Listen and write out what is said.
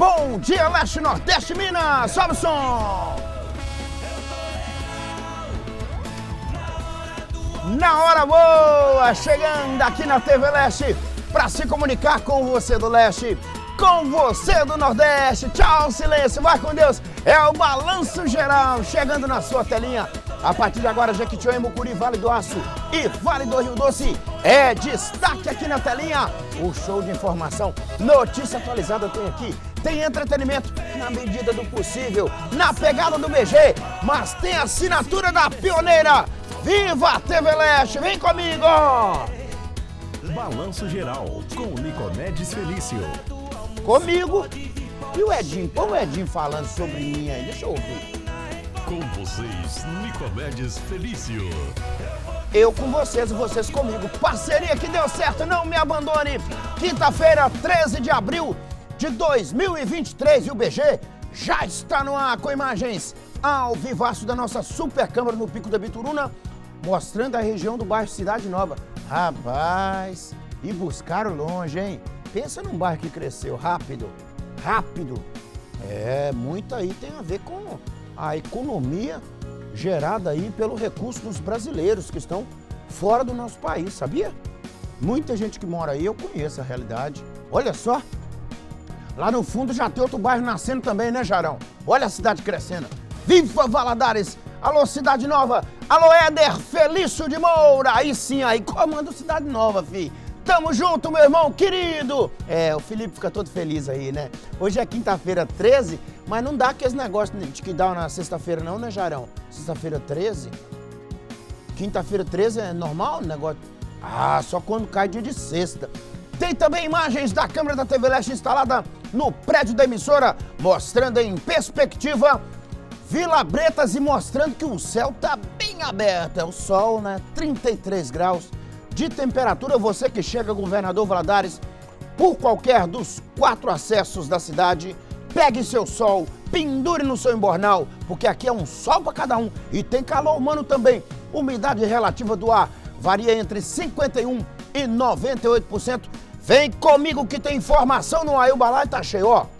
Bom dia, Leste, Nordeste, Minas! Sobe o som! Na hora boa, chegando aqui na TV Leste para se comunicar com você do Leste, com você do Nordeste. Tchau, silêncio, vai com Deus. É o Balanço Geral chegando na sua telinha. A partir de agora, Jequitinhonha, Mucuri, Vale do Aço e Vale do Rio Doce é destaque aqui na telinha. O show de informação, notícia atualizada tem aqui. Tem entretenimento na medida do possível, na pegada do BG, mas tem a assinatura da pioneira. Viva a TV Leste, vem comigo! Balanço Geral, com Nicomedes Felício. Comigo e o Edinho. Põe o Edinho falando sobre mim aí, deixa eu ouvir. Com vocês, Nicomedes Felício. Eu com vocês e vocês comigo. Parceria que deu certo, não me abandone. Quinta-feira, 13 de abril de 2023 e o BG já está no ar com imagens ao vivaço da nossa super câmera no Pico da Bituruna, mostrando a região do bairro Cidade Nova. Rapaz, e buscaram longe, hein? Pensa num bairro que cresceu rápido, rápido. Muito aí tem a ver com a economia gerada aí pelo recurso dos brasileiros que estão fora do nosso país, sabia? Muita gente que mora aí, eu conheço a realidade. Olha só, lá no fundo já tem outro bairro nascendo também, né, Jarão? Olha a cidade crescendo. Viva Valadares! Alô, Cidade Nova! Alô, Éder Felício de Moura! Aí sim, aí comanda Cidade Nova, fi! Tamo junto, meu irmão querido! O Felipe fica todo feliz aí, né? Hoje é quinta-feira 13, mas não dá aqueles negócios de que dá na sexta-feira não, né, Jarão? Sexta-feira 13? Quinta-feira 13 é normal o negócio? Ah, só quando cai dia de sexta. Tem também imagens da câmera da TV Leste instalada no prédio da emissora, mostrando em perspectiva Vila Bretas e mostrando que o céu tá bem aberto. É o sol, né? 33 graus de temperatura. Você que chega, Governador Valadares, por qualquer dos 4 acessos da cidade, pegue seu sol, pendure no seu embornal, porque aqui é um sol para cada um e tem calor humano também. Umidade relativa do ar varia entre 51% e 98%. Vem comigo que tem informação no Ailbalai, tá cheio, ó.